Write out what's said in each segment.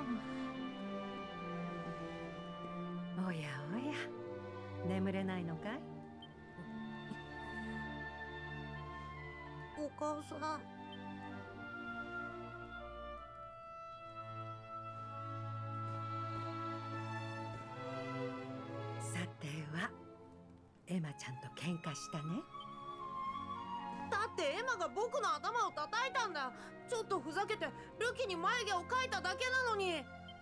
おやおや、眠れないのかい？ お母さん。 さては、エマちゃんと喧嘩したね。 だってエマが僕の頭を叩いたんだ。ちょっとふざけてルキに眉毛を描いただけなのに。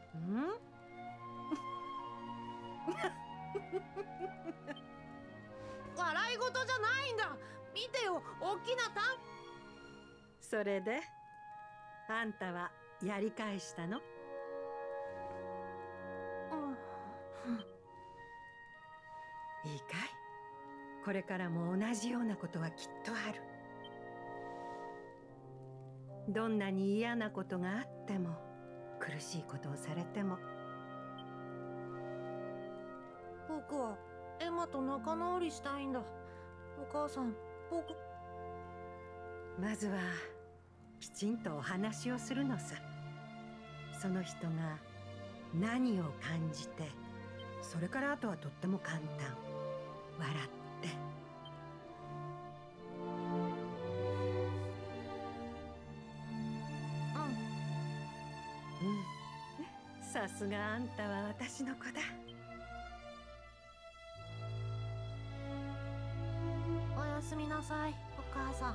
笑い事じゃないんだ。見てよ、大きなそれであんたはやり返したの？いいかい？これからも同じようなことはきっとある。どんなに嫌なことがあっても、苦しいことをされても。 僕はエマと仲直りしたいんだ。お母さん、僕。 まずはきちんとお話をするのさ。その人が何を感じて、それからあとはとっても簡単。笑って。さすがあんたは私の子だ。 おやすみなさい、お母さん。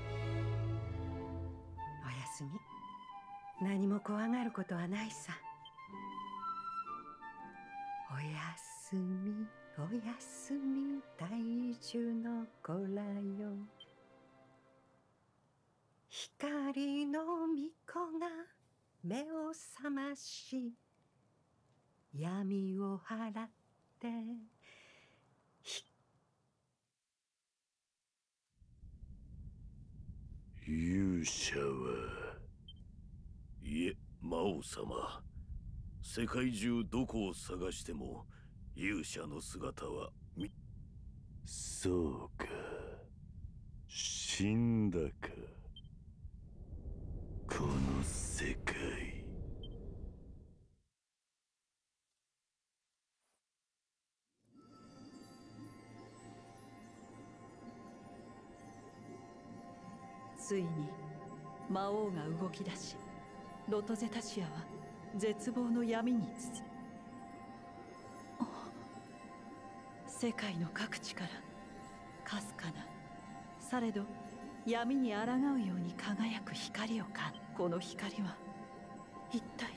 おやすみ。何も怖がることはないさ。おやすみ、おやすみ、大樹の子らよ。光の巫女が目を覚まし、闇を払って勇者は、いえ、魔王様。世界中どこを探しても勇者の姿はそうか、死んだか。この世界。 ついに魔王が動き出し、ロトゼタシアは絶望の闇に包む。世界の各地からかすかな、されど闇に抗うように輝く光を感じ、この光は一体。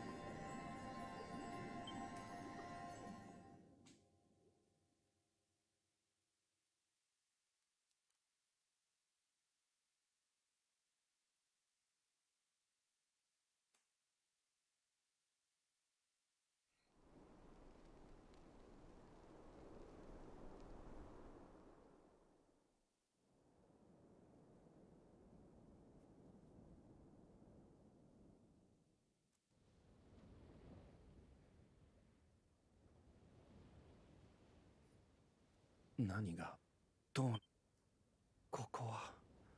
何がどう。ここは。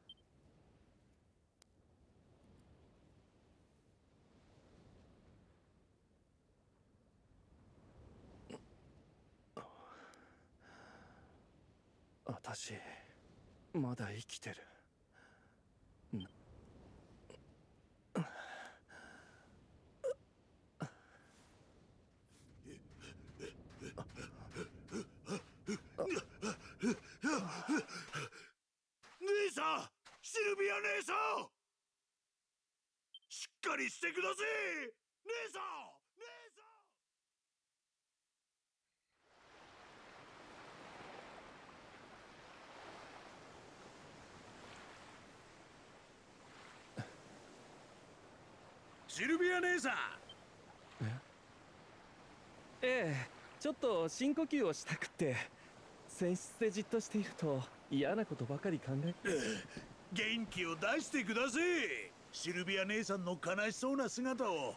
私まだ生きてる。 姉さん、シルビア姉さん、しっかりしてください。姉さん、姉さん。シルビア姉さん。 ええ、ちょっと深呼吸をしたくって。船室でじっとしていると嫌なことばかり考え。 元気を出してください。シルビア姉さんの悲しそうな姿を。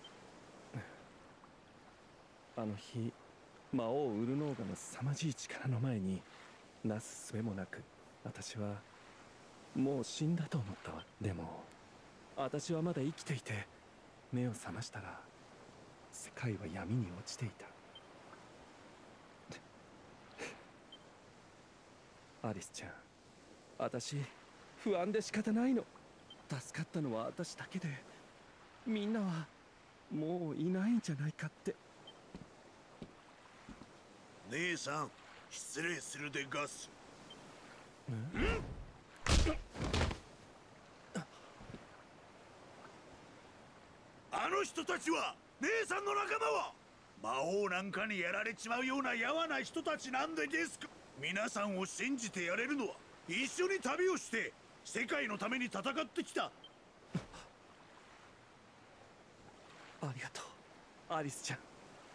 あの日、魔王ウルノーガの凄まじい力の前になすすべもなく、私はもう死んだと思ったわ。でも私はまだ生きていて、目を覚ましたら世界は闇に落ちていた。アリスちゃん、私不安で仕方ないの。助かったのは私だけで、みんなはもういないんじゃないかって。 姉さん、失礼するでガス。あの人たちは、姉さんの仲間は魔王なんかにやられちまうようなやわな人たちなんでですか。皆さんを信じてやれるのは一緒に旅をして世界のために戦ってきた。 ありがとう、アリスちゃん。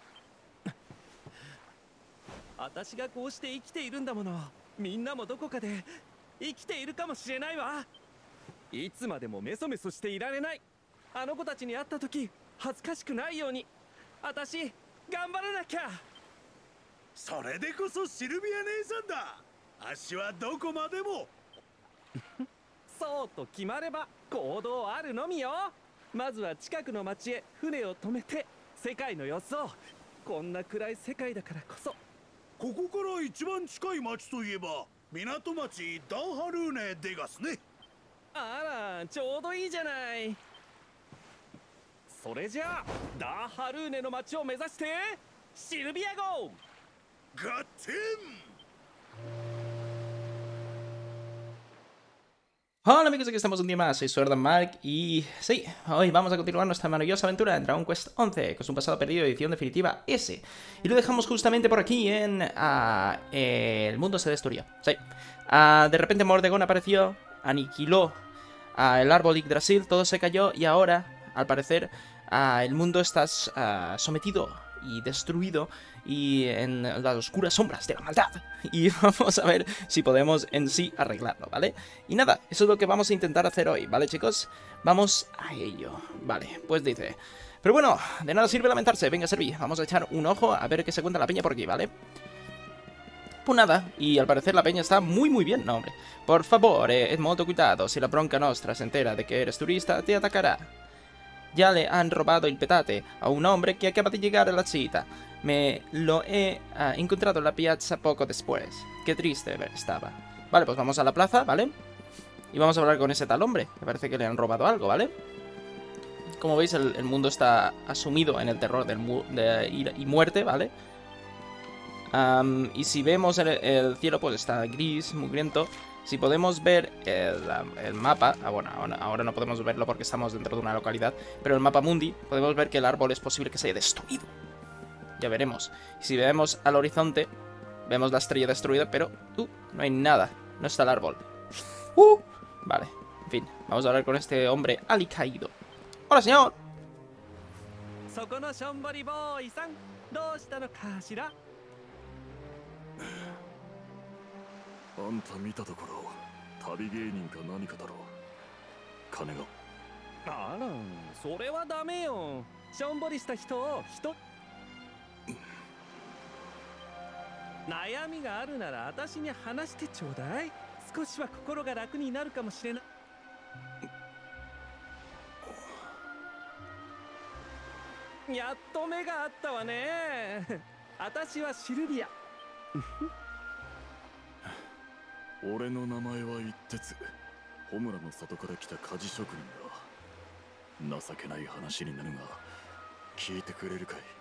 私がこうして生きているんだもの。みんなもどこかで生きているかもしれないわ。いつまでもメソメソしていられない。あの子たちに会った時恥ずかしくないように私頑張らなきゃ。 それでこそシルビア姉さんだ。足はどこまでも。 そうと決まれば行動あるのみよ。まずは近くの町へ船を止めて世界の様子を。こんな暗い世界だからこそ。 ここから一番近い町といえば港町ダンハルーネでがすね。 あら、ちょうどいいじゃない。それじゃあダーハルーネの町を目指してシルビア号ガッテン。 Hola amigos, aquí estamos un día más, soy Sword and Mark y sí, hoy vamos a continuar nuestra maravillosa aventura en Dragon Quest 11, que es un pasado perdido, edición definitiva S. Y lo dejamos justamente por aquí en... el mundo se destruyó, sí. De repente Mordegon apareció, aniquiló el árbol Yggdrasil, todo se cayó y ahora, al parecer, el mundo está sometido y destruido y en las oscuras sombras de la maldad. Y vamos a ver si podemos en sí arreglarlo, ¿vale? Y nada, eso es lo que vamos a intentar hacer hoy, ¿vale, chicos? Vamos a ello. Vale, pues dice... Pero bueno, de nada sirve lamentarse. Venga, Servi, vamos a echar un ojo a ver qué se cuenta la peña por aquí, ¿vale? Pues nada, y al parecer la peña está muy bien, no, hombre. Por favor, molto cuidado, si la bronca nostra se entera de que eres turista, te atacará. Ya le han robado el petate a un hombre que acaba de llegar a la cita. Me lo he encontrado en la piazza poco después. Qué triste estaba. Vale, pues vamos a la plaza, ¿vale? Y vamos a hablar con ese tal hombre. Me parece que le han robado algo, ¿vale? Como veis, el mundo está asumido en el terror de ira y muerte, ¿vale? Y si vemos el cielo, pues está gris, mugriento. Si podemos ver el mapa, bueno, ahora no podemos verlo porque estamos dentro de una localidad, pero el mapa mundi, podemos ver que el árbol es posible que se haya destruido. Ya veremos. Y si vemos al horizonte, vemos la estrella destruida, pero no hay nada, no está el árbol. Vale, en fin, vamos a hablar con este hombre alicaído. ¡Hola, señor! あんた見たところ旅芸人か何かだろう。金が。 あら、それはダメよ。しょんぼりした人を悩みがあるなら私に話してちょうだい。少しは心が楽になるかもしれない。やっと目があったわね。私はシルビア。 俺の名前は一徹。ホムラの里から来た鍛冶職人だ。情けない話になるが聞いてくれるかい。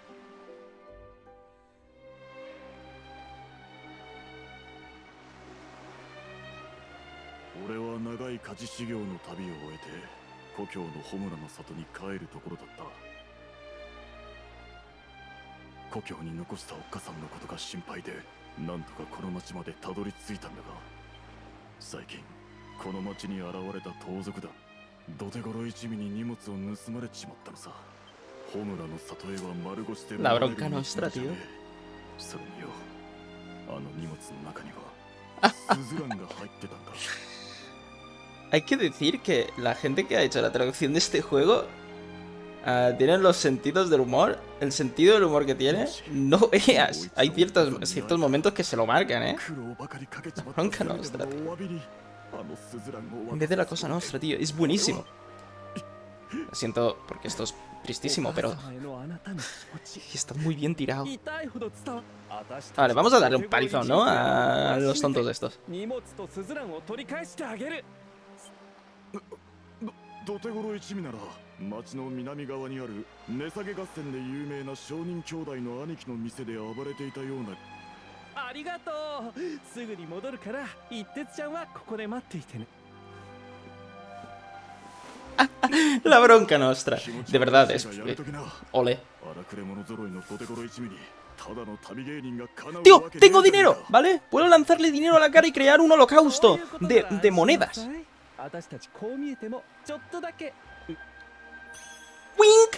俺は長い鍛冶修行の旅を終えて故郷のホムラの里に帰るところだった。故郷に残したおっかさんのことが心配でなんとかこの町までたどり着いたんだが、最近この町に現れた盗賊だ。土手頃一味に荷物を盗まれちまったのさ。ホムラの里へは丸腰で La bronca nostra, tío. それによ、あの荷物の中にはスズランが入ってたんだ。 Hay que decir que la gente que ha hecho la traducción de este juego tienen los sentidos del humor. El sentido del humor que tiene, no veas. Hay ciertos momentos que se lo marcan, ¿eh? Bronca nostra, tío. En vez de la cosa nostra, tío. Es buenísimo. Lo siento porque estos tristísimo, pero お母様へのあなたの気持ち está muy bien tirado. 痛いほど伝わ私たち Vale, vamos a darle un palizón, ¿no? A los tontos estos. 荷物とスズランを取り返してあげる。 土手頃一味なら町の南側にある値下げ合戦で有名な商人兄弟の兄貴の店で暴れていたような。 ありがとう。すぐに戻るから一徹ちゃんはここで待っていてね。 La bronca nostra. De verdad, es... ole. ¡Tío! ¡Tengo dinero! ¿Vale? Puedo lanzarle dinero a la cara y crear un holocausto de monedas. ¡Wink!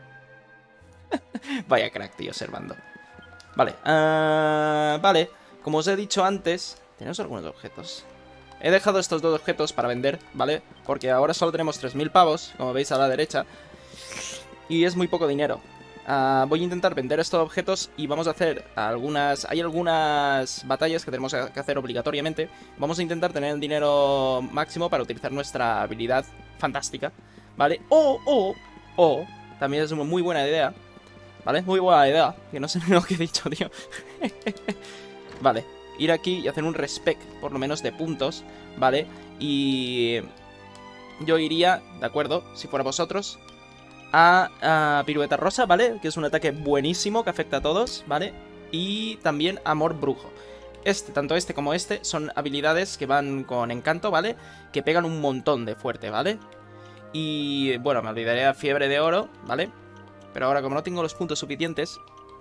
Vaya crack, tío, Servando. Vale, vale. Como os he dicho antes, tenemos algunos objetos. He dejado estos dos objetos para vender, ¿vale? Porque ahora solo tenemos 3000 pavos, como veis a la derecha. Y es muy poco dinero. Voy a intentar vender estos objetos y vamos a hacer algunas... Hay algunas batallas que tenemos que hacer obligatoriamente. Vamos a intentar tener el dinero máximo para utilizar nuestra habilidad fantástica, ¿vale? O también es una muy buena idea, ¿vale? Muy buena idea, que no sé lo que he dicho, tío. Vale, ir aquí y hacer un respec, por lo menos de puntos, ¿vale? Y yo iría, ¿de acuerdo? Si fuera vosotros, a Pirueta Rosa, ¿vale? Que es un ataque buenísimo que afecta a todos, ¿vale? Y también Amor Brujo. Tanto este como este son habilidades que van con encanto, ¿vale? Que pegan un montón de fuerte, ¿vale? Y bueno, me olvidaré a Fiebre de Oro, ¿vale? Pero ahora como no tengo los puntos suficientes...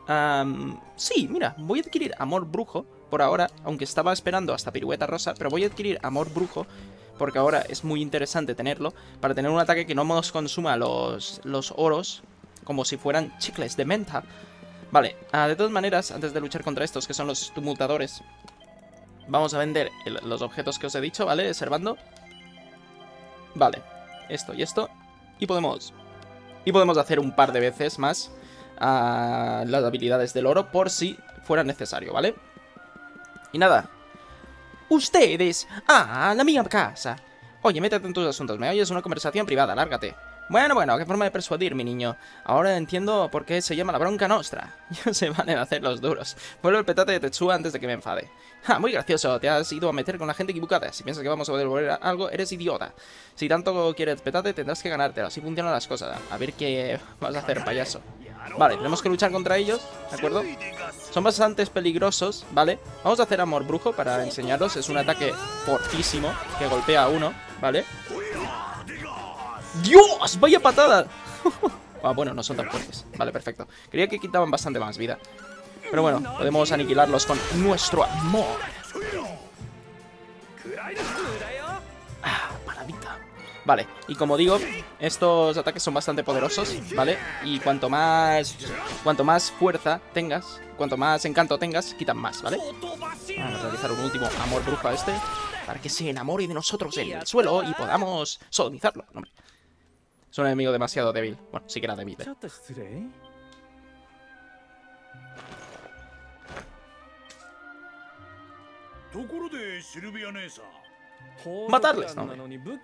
sí, mira, voy a adquirir Amor Brujo por ahora, aunque estaba esperando hasta Pirueta Rosa, pero voy a adquirir Amor Brujo porque ahora es muy interesante tenerlo para tener un ataque que no nos consuma los oros como si fueran chicles de menta. Vale, de todas maneras, antes de luchar contra estos que son los tumultadores, vamos a vender los objetos que os he dicho, ¿vale? Servando. Vale, esto y esto. Y podemos hacer un par de veces más las habilidades del oro por si fuera necesario, ¿vale? Y nada. Ustedes, la mía casa. Oye, métete en tus asuntos, ¿me oyes? Una conversación privada, lárgate. Bueno, qué forma de persuadir, mi niño. Ahora entiendo por qué se llama la bronca nostra. Ya se van a hacer los duros. Vuelvo el petate de Tetsuya antes de que me enfade. Muy gracioso, te has ido a meter con la gente equivocada. Si piensas que vamos a devolver algo, eres idiota. Si tanto quieres petate, tendrás que ganártelo. Así funcionan las cosas. A ver qué vas a hacer, payaso. Vale, tenemos que luchar contra ellos, ¿de acuerdo? Son bastante peligrosos, ¿vale? Vamos a hacer Amor Brujo para enseñaros. Es un ataque fortísimo que golpea a uno, ¿vale? ¡Dios! ¡Vaya patada! Bueno, no son tan fuertes. Vale, perfecto. Creía que quitaban bastante más vida. Pero bueno, podemos aniquilarlos con nuestro amor. Paladita. Vale, y como digo, estos ataques son bastante poderosos, ¿vale? Y cuanto más fuerza tengas, cuanto más encanto tengas, quitan más, ¿vale? Vamos a realizar un último Amor Brujo a este, para que se enamore de nosotros en el suelo y podamos sodomizarlo. No, hombre. Es un enemigo demasiado débil. Bueno, sí que era débil, Matarles, no,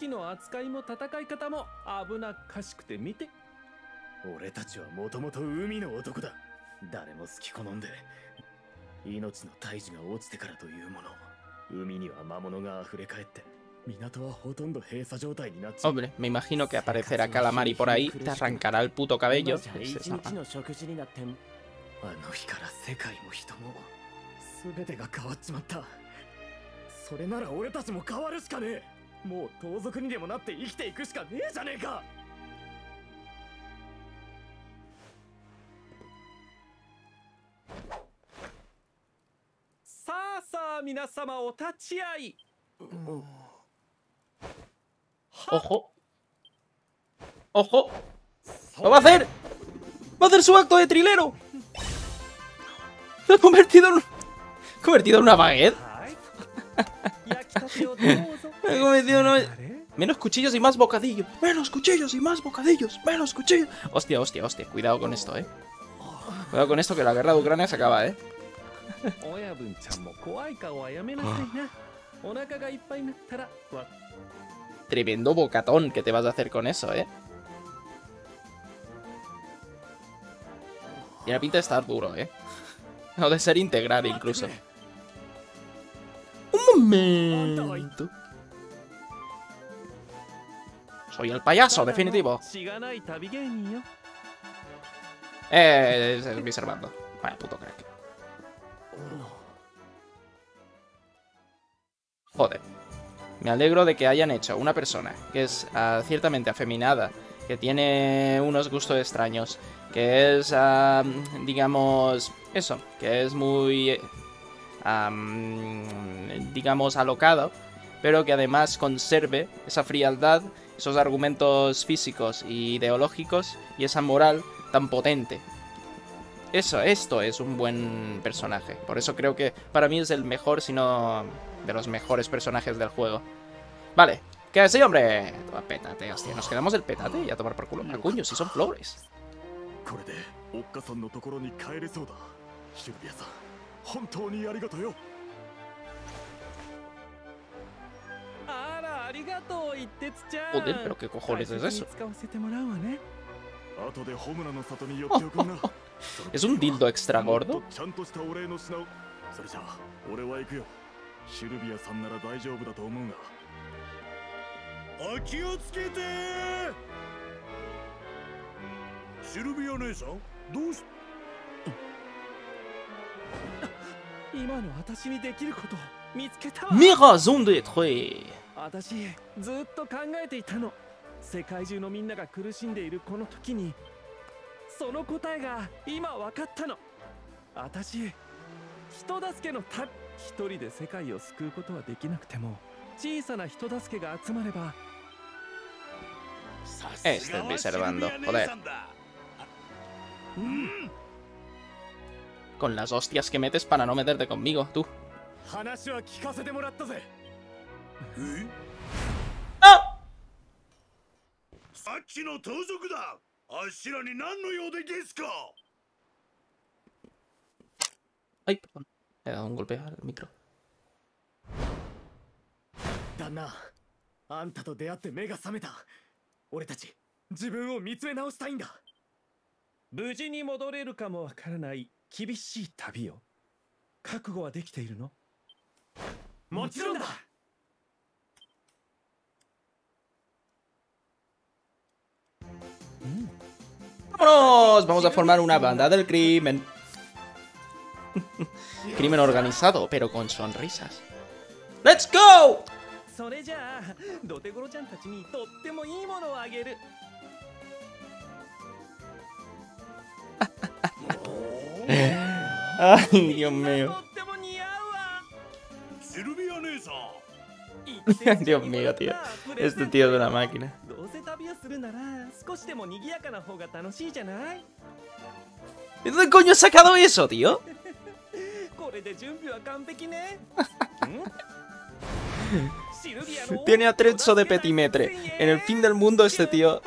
俺たちはもともと海の男だ。誰も好き好んで命の大事が落ちてからというもの、海には魔物が溢れ返って港はほとんど閉鎖状態になっちゃう。 Hombre, me imagino que aparecerá Calamari por ahí, te arrancará el puto cabello. あの日から世界も人も全てが変わっちまった。それなら俺たちも変わるしかねえ。もう盗賊にでもなって生きていくしかねえじゃねえか。 皆様お立ち会い。 ¡Ojo! ¡Ojo! ¡Lo va a hacer! ¡Va a hacer su acto de trilero! ¡Lo ha convertido en una baguette! Me ha convertido en una... Menos cuchillos y más bocadillos. Menos cuchillos y más bocadillos. Menos cuchillos. Hostia. Cuidado con esto, Cuidado con esto que la guerra de Ucrania se acaba, Tremendo bocatón que te vas a hacer con eso, Tiene pinta de estar duro, ¿eh? O de ser integral incluso. ¡Un momento! Soy el payaso, definitivo. Es mi Servando. Vaya puto crack. Joder. Me alegro de que hayan hecho una persona que es ciertamente afeminada, que tiene unos gustos extraños, que es, digamos, eso, que es muy, digamos, alocado, pero que además conserve esa frialdad, esos argumentos físicos y ideológicos y esa moral tan potente. Esto es un buen personaje. Por eso creo que para mí es el mejor, si no de los mejores personajes del juego. Vale, que sí, hombre. Toma, pétate, hostia, nos quedamos el petate y a tomar por culo. Coño, si son flores. Joder, pero qué cojones es eso. ¿Es un dildo extra gordo? Mi raison d'être. 私ずっと考えていたの。世界中のみんなが苦しんでいるこの時にその答えが今分かったの。私人助けのた一人で世界を救うことはできなくても小さな人助けが集まれば。 Este es Servando, joder. Con las hostias que metes para no meterte conmigo, tú. 話は聞かせてもらったぜ。 ¡Ah! さっきの盗賊だ。あっしらに何の用でですか。 Ay, perdón. Le he dado un golpe al micro. 旦那、あんたと出会って目が覚めた。俺たち自分を見つめ直したいんだ。無事に戻れるかもわからない厳しい旅を覚悟はできているの？もちろんだ。 ¡Vámonos! Vamos a formar una banda del crimen. Crimen organizado, pero con sonrisas. ¡Let's go! それじゃあ、ドテゴロちゃんたちにとってもいいものをあげる。 Ay, Dios mío. とっても似合うわ。 シルビア姉さん。 Dios mío, tío. Este tío es una máquina. どうせ旅をするなら少しでも賑やかな方が楽しいじゃない？ ¿De dónde coño has sacado eso, tío? これで準備は完璧ね。 Tiene atrezo de petimetre. En el fin del mundo este tío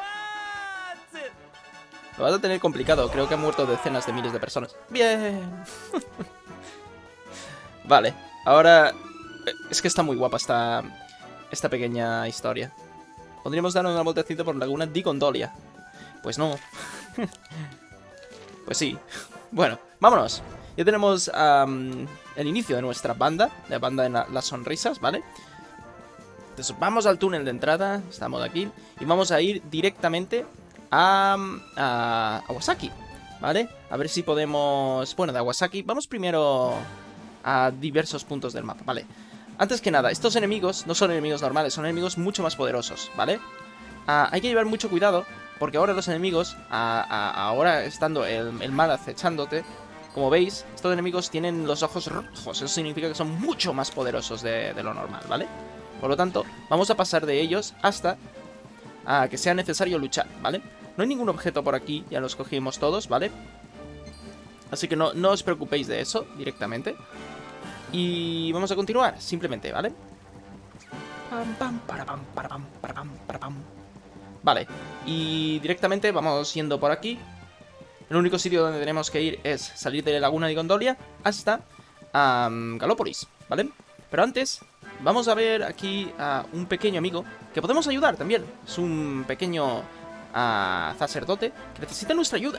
lo vas a tener complicado. Creo que han muerto decenas de miles de personas. Bien. Vale, ahora... Es que está muy guapa esta pequeña historia. Podríamos darnos una vueltecita por Laguna di Gondolia. Pues no. Pues sí. Bueno, vámonos. Ya tenemos el inicio de nuestra banda. La banda de las sonrisas, ¿vale? Entonces vamos al túnel de entrada. Estamos aquí. Y vamos a ir directamente a Awasaki, ¿vale? A ver si podemos... Bueno, de Awasaki vamos primero a diversos puntos del mapa, ¿vale? Antes que nada, estos enemigos no son enemigos normales, son enemigos mucho más poderosos, ¿vale? Hay que llevar mucho cuidado, porque ahora los enemigos, ahora estando el mal acechándote, como veis, estos enemigos tienen los ojos rojos. Eso significa que son mucho más poderosos de lo normal, ¿vale? Por lo tanto, vamos a pasar de ellos hasta que sea necesario luchar, ¿vale? No hay ningún objeto por aquí, ya los cogimos todos, ¿vale? Así que no os preocupéis de eso directamente. Y vamos a continuar, simplemente, ¿vale? Vale, y directamente vamos yendo por aquí. El único sitio donde tenemos que ir es salir de la Laguna de Gondolia hasta Galópolis, ¿vale? Pero antes, vamos a ver aquí a un pequeño amigo que podemos ayudar también. Es un pequeño sacerdote que necesita nuestra ayuda.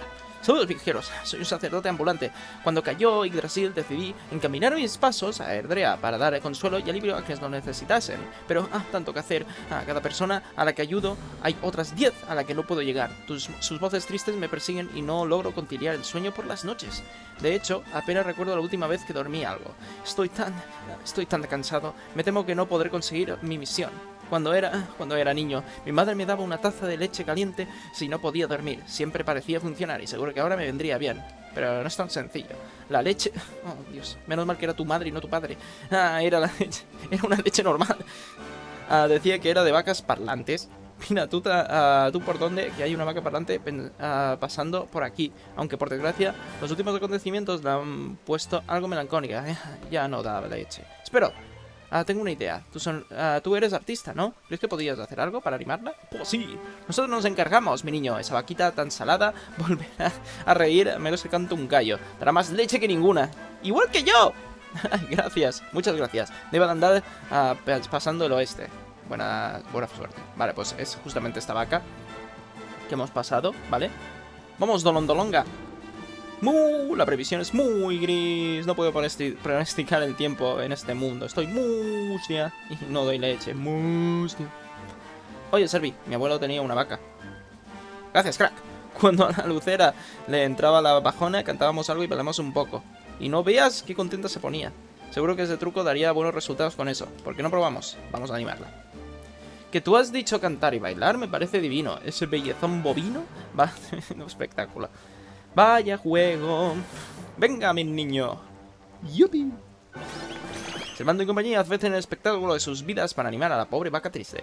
Somos viajeros, soy un sacerdote ambulante. Cuando cayó Yggdrasil decidí encaminar mis pasos a Erdrea para dar consuelo y alivio a quienes lo necesitasen. Pero tanto que hacer. A cada persona a la que ayudo hay otras 10 a la que no puedo llegar. Sus voces tristes me persiguen y no logro conciliar el sueño por las noches. De hecho, apenas recuerdo la última vez que dormí algo. Estoy tan cansado. Me temo que no podré conseguir mi misión. Cuando era niño, mi madre me daba una taza de leche caliente si no podía dormir. Siempre parecía funcionar y seguro que ahora me vendría bien. Pero no es tan sencillo. La leche... Oh, Dios. Menos mal que era tu madre y no tu padre. Era la leche. Era una leche normal. Decía que era de vacas parlantes. Mira, tú por dónde, que hay una vaca parlante pasando por aquí. Aunque por desgracia, los últimos acontecimientos la han puesto algo melancólica. Ya no da leche. Espero. Tengo una idea. Tú eres artista, ¿no? ¿Crees que podrías hacer algo para animarla? Pues sí. Nosotros nos encargamos, mi niño. Esa vaquita tan salada volverá a reír a menos que cante un gallo. Dará más leche que ninguna. ¡Igual que yo! Gracias. Muchas gracias. Debe de andar pasando el oeste. Buena suerte. Vale, pues es justamente esta vaca que hemos pasado, ¿vale? ¡Vamos, Dolondolonga! La previsión es muy gris. No puedo pronosticar el tiempo en este mundo. Estoy mustia y no doy leche. Mustia. Oye, Servi, mi abuelo tenía una vaca. Gracias, crack. Cuando a la lucera le entraba la bajona, cantábamos algo y bailamos un poco. Y no veas qué contenta se ponía. Seguro que ese truco daría buenos resultados con eso. ¿Por qué no probamos? Vamos a animarla. Que tú has dicho cantar y bailar me parece divino. Ese bellezón bovino va... no, espectáculo. Vaya juego. Venga, mi niño. ¡Yupi! Servando y compañía ofrecen el espectáculo de sus vidas para animar a la pobre vaca triste.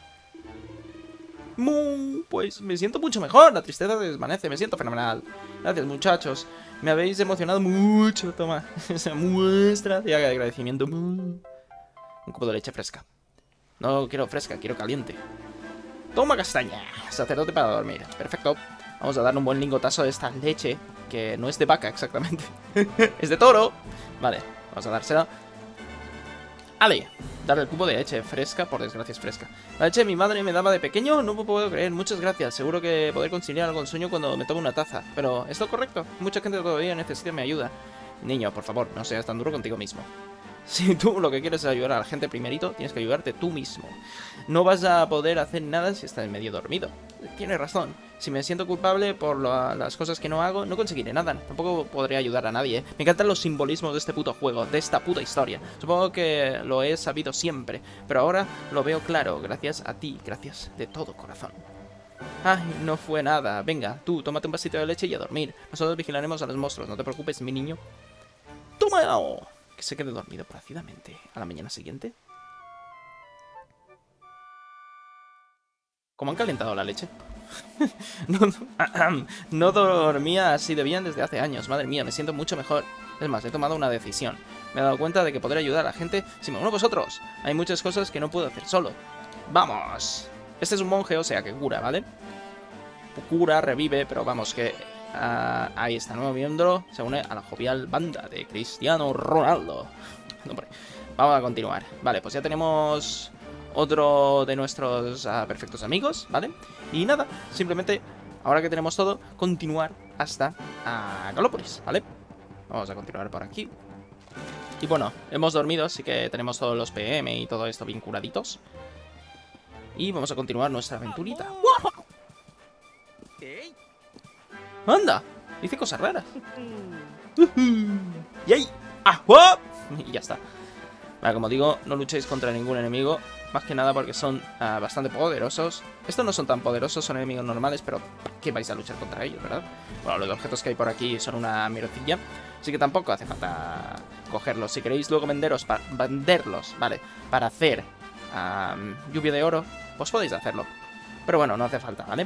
Pues me siento mucho mejor. La tristeza se desvanece. Me siento fenomenal. Gracias, muchachos. Me habéis emocionado mucho. Toma esa muestra de agradecimiento. Un copo de leche fresca. No quiero fresca, quiero caliente. Toma castaña. Sacerdote para dormir. Perfecto. Vamos a darle un buen lingotazo de esta leche, que no es de vaca exactamente. Es de toro. Vale, vamos a dársela. Ale, darle el cubo de leche fresca, por desgracia es fresca. La leche mi madre me daba de pequeño, no me puedo creer, muchas gracias. Seguro que poder conciliar algo el sueño cuando me tomo una taza. Pero, ¿es lo correcto? Mucha gente todavía necesita mi ayuda. Niño, por favor, no seas tan duro contigo mismo. Si tú lo que quieres es ayudar a la gente primerito, tienes que ayudarte tú mismo. No vas a poder hacer nada si estás medio dormido. Tienes razón. Si me siento culpable por las cosas que no hago, no conseguiré nada. Tampoco podré ayudar a nadie. Me encantan los simbolismos de este puto juego, de esta puta historia. Supongo que lo he sabido siempre, pero ahora lo veo claro. Gracias a ti, gracias de todo corazón. Ay, no fue nada. Venga, tú, tómate un vasito de leche y a dormir. Nosotros vigilaremos a los monstruos, no te preocupes, mi niño. ¡Toma! Que se quede dormido plácidamente. A la mañana siguiente. ¿Cómo han calentado la leche? No dormía así de bien desde hace años. Madre mía, me siento mucho mejor. Es más, he tomado una decisión. Me he dado cuenta de que podré ayudar a la gente si me uno a vosotros. Hay muchas cosas que no puedo hacer solo. ¡Vamos! Este es un monje, o sea que cura, ¿vale? Cura, revive, pero vamos que... ahí está, nuevo miembro. Se une a la jovial banda de Cristiano Ronaldo. Hombre, vamos a continuar. Vale, pues ya tenemos otro de nuestros perfectos amigos, ¿vale? Y nada, simplemente, ahora que tenemos todo, continuar hasta Galópolis, ¿vale? Vamos a continuar por aquí. Y bueno, hemos dormido, así que tenemos todos los PM y todo esto bien curaditos. Y vamos a continuar nuestra aventurita. ¡Wow! ¡Anda! Dice cosas raras. ¡Yay! ¡Ah! Y ya está. Vale, como digo, no luchéis contra ningún enemigo. Más que nada porque son bastante poderosos. Estos no son tan poderosos, son enemigos normales, pero ¿para qué vais a luchar contra ellos, verdad? Bueno, los objetos que hay por aquí son una mierdecilla, así que tampoco hace falta cogerlos. Si queréis luego venderlos, ¿vale? Para hacer lluvia de oro, pues podéis hacerlo. Pero bueno, no hace falta, ¿vale?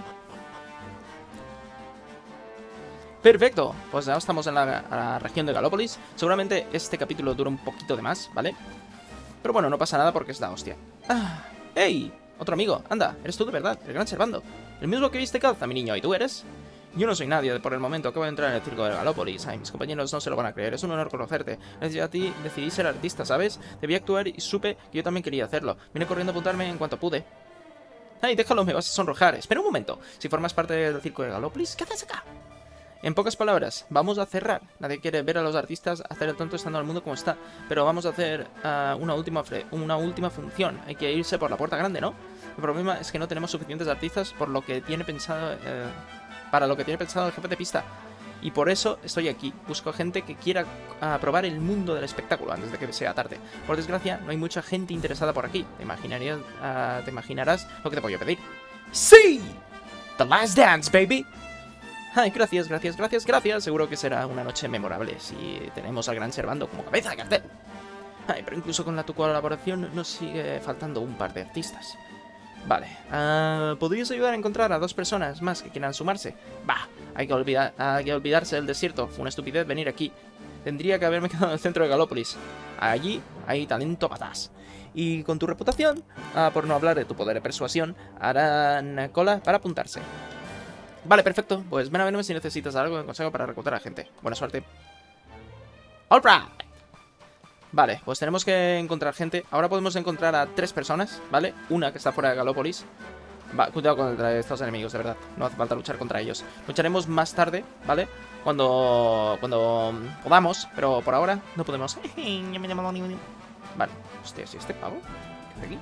Perfecto, pues ya estamos en la región de Galópolis. Seguramente este capítulo dura un poquito de más, ¿vale? Pero bueno, no pasa nada porque es la hostia. ¡Ey! Otro amigo, anda, eres tú de verdad, el gran Servando. El mismo que viste calza, mi niño, ¿y tú eres? Yo no soy nadie por el momento, acabo de entrar en el circo de Galópolis. Ay, mis compañeros no se lo van a creer, es un honor conocerte. Gracias a ti decidí ser artista, ¿sabes? Debí actuar y supe que yo también quería hacerlo. Vine corriendo a apuntarme en cuanto pude. Ay, déjalo, me vas a sonrojar. Espera un momento, si formas parte del circo de Galópolis, ¿qué haces acá? En pocas palabras, vamos a cerrar. Nadie quiere ver a los artistas hacer el tonto estando al mundo como está. Pero vamos a hacer una última función. Hay que irse por la puerta grande, ¿no? El problema es que no tenemos suficientes artistas por lo que tiene pensado, para lo que tiene pensado el jefe de pista. Y por eso estoy aquí. Busco gente que quiera probar el mundo del espectáculo antes de que sea tarde. Por desgracia, no hay mucha gente interesada por aquí. Te imaginarás lo que te voy a pedir. ¡Sí! The Last Dance, baby. Ay, gracias. Seguro que será una noche memorable si tenemos al gran Servando como cabeza de cartel. Ay, pero incluso con tu colaboración nos sigue faltando un par de artistas. Vale, ¿podrías ayudar a encontrar a 2 personas más que quieran sumarse? Bah, hay que olvidarse del desierto. Fue una estupidez venir aquí. Tendría que haberme quedado en el centro de Galópolis. Allí hay talento patás. Y con tu reputación, por no hablar de tu poder de persuasión, harán cola para apuntarse. Vale, perfecto. Pues ven a verme si necesitas algo de consejo para reclutar a gente. Buena suerte. Alright. Vale, pues tenemos que encontrar gente. Ahora podemos encontrar a 3 personas, ¿vale? Una que está fuera de Galópolis. Va, cuidado contra estos enemigos, de verdad. No hace falta luchar contra ellos. Lucharemos más tarde, ¿vale? Cuando podamos, pero por ahora no podemos. Vale, hostia, ¿y este pavo? ¿Qué hace aquí?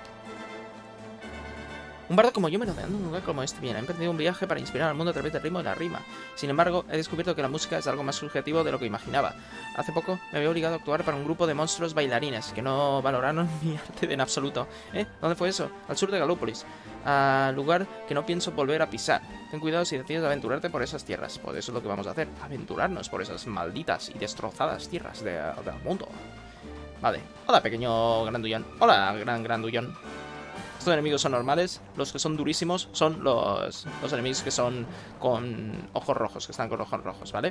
Un bardo como yo merodeando en un lugar como este. Bien, he emprendido un viaje para inspirar al mundo a través del ritmo y la rima. Sin embargo, he descubierto que la música es algo más subjetivo de lo que imaginaba. Hace poco me había obligado a actuar para un grupo de monstruos bailarines que no valoraron mi arte en absoluto. ¿Dónde fue eso? Al sur de Galópolis. Lugar que no pienso volver a pisar. Ten cuidado si decides aventurarte por esas tierras. Pues eso es lo que vamos a hacer. Aventurarnos por esas malditas y destrozadas tierras del mundo. Vale. Hola, pequeño grandullón. Hola, gran grandullón. Estos enemigos son normales. Los que son durísimos son los enemigos que son con ojos rojos, que están con ojos rojos, ¿vale?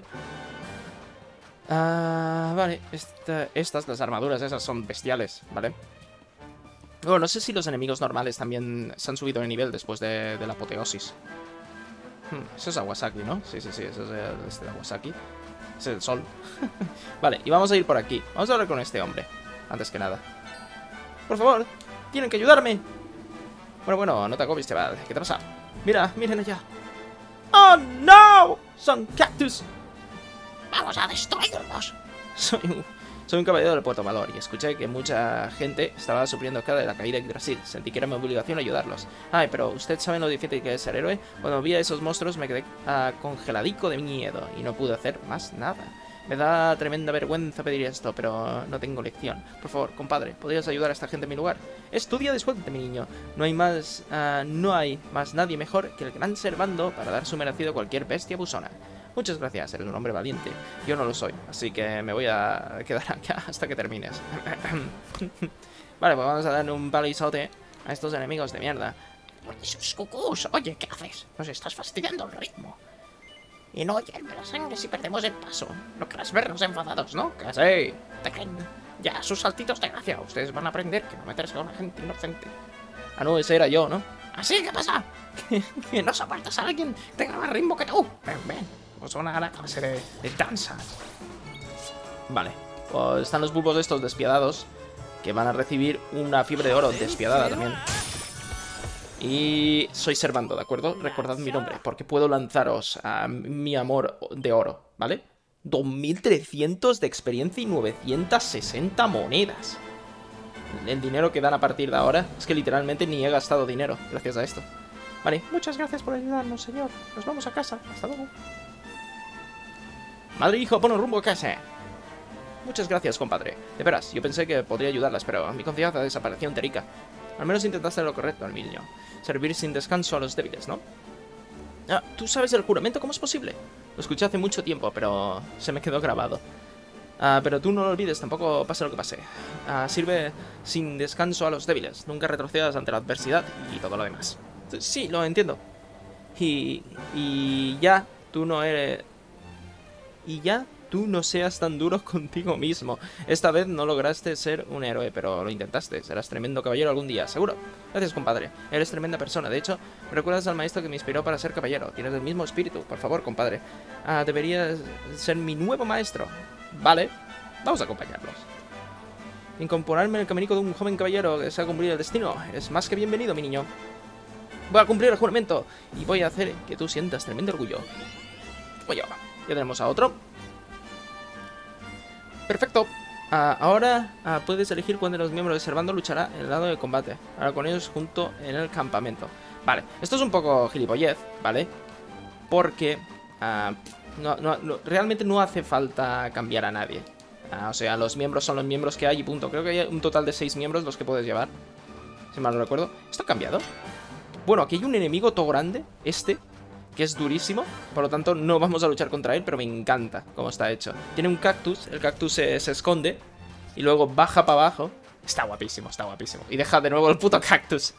Vale, las armaduras esas son bestiales, ¿vale? Bueno, no sé si los enemigos normales también se han subido de nivel después de la apoteosis. Eso es Awasaki, ¿no? Sí, eso es el Awasaki. Es el sol. Vale, y vamos a ir por aquí. Vamos a hablar con este hombre, antes que nada. Por favor, tienen que ayudarme. Bueno, no te agobies, chaval. ¿Qué te pasa? Miren allá. ¡Oh, no! Son cactus. ¡Vamos a destruirlos! Soy un caballero del Puerto Valor y escuché que mucha gente estaba sufriendo cada de la caída en Brasil. Sentí que era mi obligación ayudarlos. Ay, pero ¿usted sabe lo difícil que es ser héroe? Cuando vi a esos monstruos me quedé congeladico de miedo y no pude hacer más nada. Me da tremenda vergüenza pedir esto, pero no tengo lección. Por favor, compadre, ¿podrías ayudar a esta gente en mi lugar? Estudia de suerte, mi niño. No hay más nadie mejor que el gran Servando para dar su merecido a cualquier bestia abusona. Muchas gracias, eres un hombre valiente. Yo no lo soy, así que me voy a quedar acá hasta que termines. Vale, pues vamos a darle un palizote a estos enemigos de mierda. Sus cucús, oye, ¿qué haces? Nos estás fastidiando el ritmo. Y no hierve la sangre si perdemos el paso. No querrás vernos enfadados, ¿no? Que sí. Ya, sus saltitos de gracia. Ustedes van a aprender que no meterse con la gente inocente. Ah, no, ese era yo, ¿no? ¿Así? ¿Qué pasa? ¿Que no soportas a alguien que tenga más ritmo que tú? Ven. Pues una clase de danza. Vale. Pues están los bulbos estos despiadados que van a recibir una fiebre de oro despiadada también. Y soy Servando, ¿de acuerdo? Recordad mi nombre, porque puedo lanzaros a mi amor de oro, ¿vale? 2300 de experiencia y 960 monedas. El dinero que dan a partir de ahora es que literalmente ni he gastado dinero gracias a esto. Vale, muchas gracias por ayudarnos, señor. Nos vamos a casa. Hasta luego. Madre e hijo, ponos rumbo a casa. Muchas gracias, compadre. De veras, yo pensé que podría ayudarlas, pero mi confianza desapareció enterica. Al menos intentaste lo correcto, el niño. Servir sin descanso a los débiles, ¿no? ¿Tú sabes el juramento? ¿Cómo es posible? Lo escuché hace mucho tiempo, pero se me quedó grabado. Pero tú no lo olvides, tampoco pase lo que pase. Sirve sin descanso a los débiles. Nunca retrocedas ante la adversidad y todo lo demás. Sí, lo entiendo. Y ya tú no eres... Y ya tú no seas tan duro contigo mismo. Esta vez no lograste ser un héroe, pero lo intentaste. Serás tremendo caballero algún día, seguro. Gracias, compadre. Eres tremenda persona. De hecho, me recuerdas al maestro que me inspiró para ser caballero. Tienes el mismo espíritu. Por favor, compadre. Deberías ser mi nuevo maestro. Vale. Vamos a acompañarlos. Incorporarme en el caminico de un joven caballero que desea cumplir el destino. Es más que bienvenido, mi niño. Voy a cumplir el juramento y voy a hacer que tú sientas tremendo orgullo. Pues ya tenemos a otro. Perfecto. Ahora puedes elegir cuál de los miembros de Servando luchará en el lado de combate. Ahora con ellos junto en el campamento. Vale, esto es un poco gilipollez, ¿vale? Porque realmente no hace falta cambiar a nadie. O sea, los miembros son los miembros que hay y punto. Creo que hay un total de 6 miembros los que puedes llevar, si mal no recuerdo. ¿Esto ha cambiado? Bueno, aquí hay un enemigo todo grande, que es durísimo. Por lo tanto, no vamos a luchar contra él, pero me encanta cómo está hecho. Tiene un cactus, el cactus se esconde y luego baja para abajo. Está guapísimo, está guapísimo. Y deja de nuevo el puto cactus.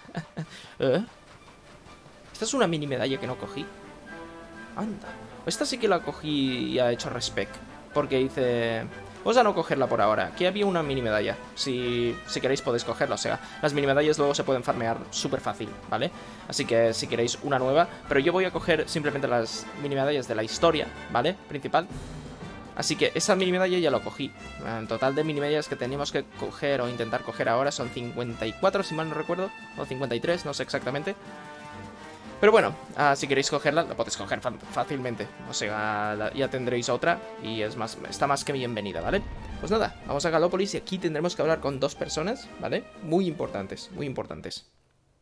Esta es una mini medalla que no cogí. Anda. Esta sí que la cogí y ha hecho respect. Porque dice... Vamos a no cogerla por ahora. Aquí había una mini medalla. Si queréis podéis cogerla. O sea, las mini medallas luego se pueden farmear súper fácil, ¿vale? Así que si queréis una nueva. Pero yo voy a coger simplemente las mini medallas de la historia, ¿vale? Principal. Así que esa mini medalla ya lo cogí. En total de mini medallas que teníamos que coger o intentar coger ahora son 54, si mal no recuerdo. O 53, no sé exactamente. Pero bueno, si queréis cogerla, la podéis coger fácilmente. O sea, ya tendréis otra y está más que bienvenida, ¿vale? Pues nada, vamos a Galópolis y aquí tendremos que hablar con 2 personas, ¿vale? Muy importantes, muy importantes.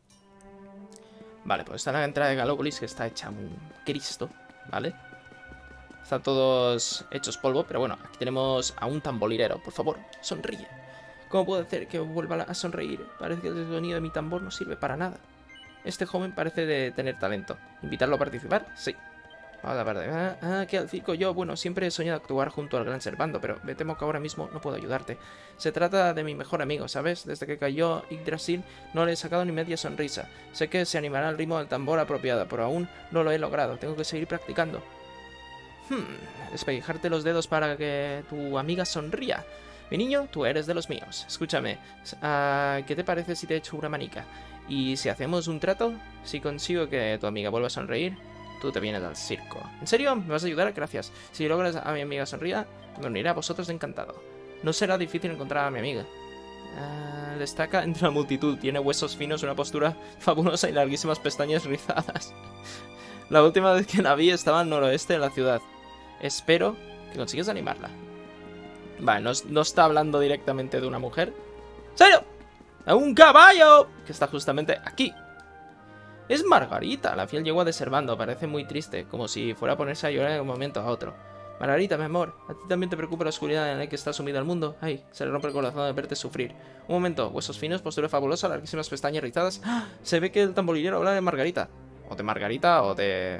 Vale, pues está la entrada de Galópolis, que está hecha un Cristo, ¿vale? Están todos hechos polvo, pero bueno, aquí tenemos a un tamborilero. Por favor, sonríe. ¿Cómo puedo hacer que vuelva a sonreír? Parece que el sonido de mi tambor no sirve para nada. Este joven parece de tener talento. ¿Invitarlo a participar? Sí. Vamos a ver. ¿Qué al circo? Yo, bueno, siempre he soñado actuar junto al gran Servando, pero me temo que ahora mismo no puedo ayudarte. Se trata de mi mejor amigo, ¿sabes? Desde que cayó Yggdrasil no le he sacado ni media sonrisa. Sé que se animará al ritmo del tambor apropiado, pero aún no lo he logrado. Tengo que seguir practicando. Despellejarte los dedos para que tu amiga sonría. Mi niño, tú eres de los míos. Escúchame, ¿qué te parece si te echo una manica? Y si hacemos un trato, si consigo que tu amiga vuelva a sonreír, tú te vienes al circo. ¿En serio? ¿Me vas a ayudar? Gracias. Si logras a mi amiga sonría, me uniré a vosotros encantado. No será difícil encontrar a mi amiga. Destaca entre la multitud. Tiene huesos finos, una postura fabulosa y larguísimas pestañas rizadas. La última vez que la vi estaba al noroeste de la ciudad. Espero que consigas animarla. Vale, no está hablando directamente de una mujer. ¡Serio! ¡A un caballo! Que está justamente aquí. Es Margarita, la fiel yegua de Servando. Parece muy triste, como si fuera a ponerse a llorar de un momento a otro. Margarita, mi amor, ¿a ti también te preocupa la oscuridad en la que está sumido el mundo? Ay, se le rompe el corazón de verte sufrir. Un momento, huesos finos, postura fabulosa, larguísimas pestañas rizadas. ¡Ah! Se ve que el tamborilero habla de Margarita. O de Margarita o de...